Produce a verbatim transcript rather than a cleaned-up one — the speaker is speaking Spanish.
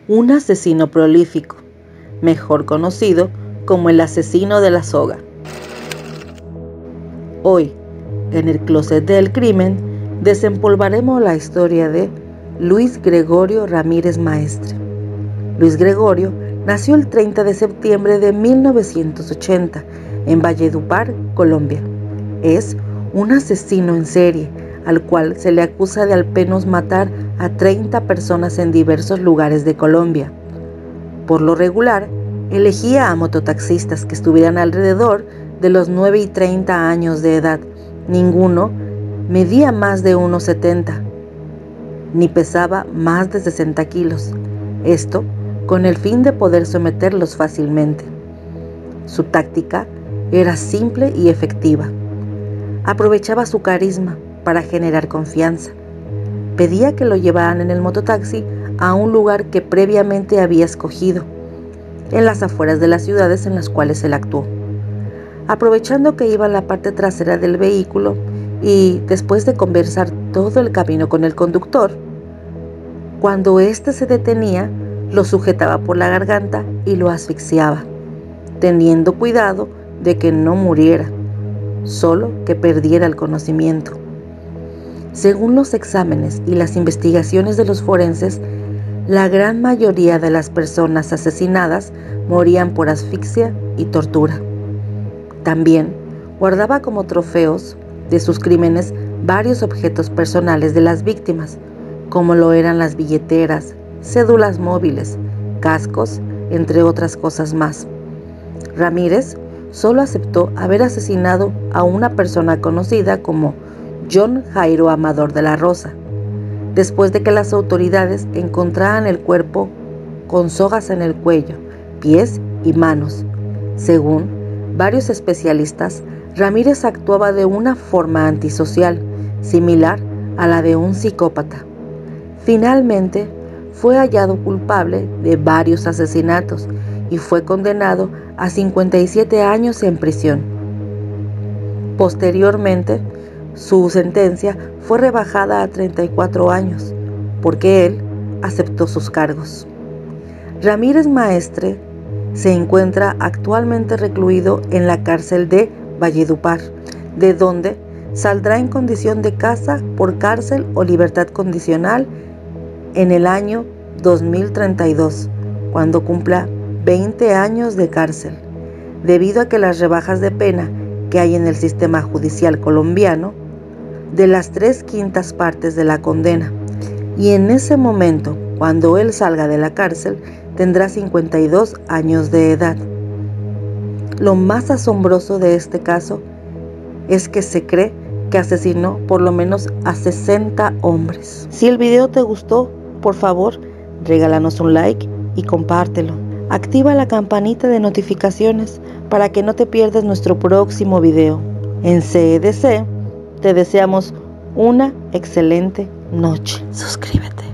un asesino prolífico, mejor conocido como el asesino de la soga. Hoy, en el closet del crimen, desempolvaremos la historia de Luis Gregorio Ramírez Maestre. Luis Gregorio nació el treinta de septiembre de mil novecientos ochenta en Valledupar, Colombia. Es un asesino en serie, al cual se le acusa de al menos matar a treinta personas en diversos lugares de Colombia. Por lo regular, elegía a mototaxistas que estuvieran alrededor de los nueve y treinta años de edad. Ninguno medía más de uno setenta, ni pesaba más de sesenta kilos. Esto con el fin de poder someterlos fácilmente. Su táctica era simple y efectiva. Aprovechaba su carisma para generar confianza. Pedía que lo llevaran en el mototaxi a un lugar que previamente había escogido, en las afueras de las ciudades en las cuales él actuó. Aprovechando que iba a la parte trasera del vehículo y después de conversar todo el camino con el conductor, cuando éste se detenía, lo sujetaba por la garganta y lo asfixiaba, teniendo cuidado de que no muriera, solo que perdiera el conocimiento. Según los exámenes y las investigaciones de los forenses, la gran mayoría de las personas asesinadas morían por asfixia y tortura. También guardaba como trofeos de sus crímenes varios objetos personales de las víctimas, como lo eran las billeteras, cédulas móviles, cascos, entre otras cosas más. Ramírez solo aceptó haber asesinado a una persona conocida como John Jairo Amador de la Rosa, después de que las autoridades encontraran el cuerpo con sogas en el cuello, pies y manos. Según varios especialistas, Ramírez actuaba de una forma antisocial, similar a la de un psicópata. Finalmente, fue hallado culpable de varios asesinatos y fue condenado a cincuenta y siete años en prisión. Posteriormente, su sentencia fue rebajada a treinta y cuatro años, porque él aceptó sus cargos. Ramírez Maestre se encuentra actualmente recluido en la cárcel de Valledupar, de donde saldrá en condición de casa por cárcel o libertad condicional en el año dos mil treinta y dos, cuando cumpla veinte años de cárcel, debido a que las rebajas de pena que hay en el sistema judicial colombiano de las tres quintas partes de la condena, y en ese momento, cuando él salga de la cárcel, tendrá cincuenta y dos años de edad. Lo más asombroso de este caso es que se cree que asesinó por lo menos a sesenta hombres. Si el video te gustó, por favor, regálanos un like y compártelo. Activa la campanita de notificaciones para que no te pierdas nuestro próximo video. En C E D C te deseamos una excelente noche. Suscríbete.